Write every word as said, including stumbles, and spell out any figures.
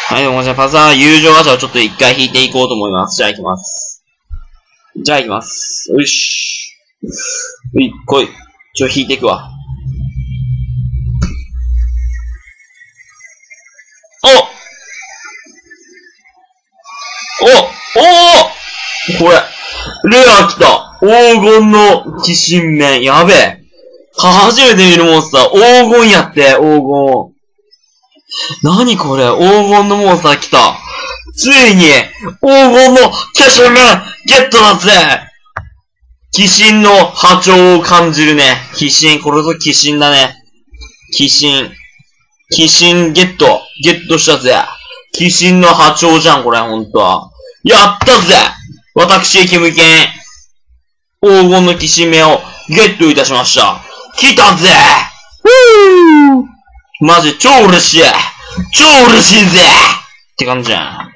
はい、どうもじゃあパザー友情ガチャをちょっと一回引いていこうと思います。じゃあ行きます。じゃあ行きます。よし。うい、来い。ちょ、引いていくわ。おおおおこれ、レア来た。黄金の鬼神面。やべえ。初めて見るモンスター。黄金やって、黄金。なにこれ、黄金のモンスター来た。ついに、黄金の鬼神面、ゲットだぜ。鬼神の波長を感じるね。鬼神、これぞ鬼神だね。鬼神。鬼神ゲット。ゲットしたぜ。鬼神の波長じゃん、これ、ほんとは。やったぜ。私、キムケン。黄金の鬼神面をゲットいたしました。来たぜ。ふぅー。マジ超嬉しい。超嬉しいぜって感じじゃん。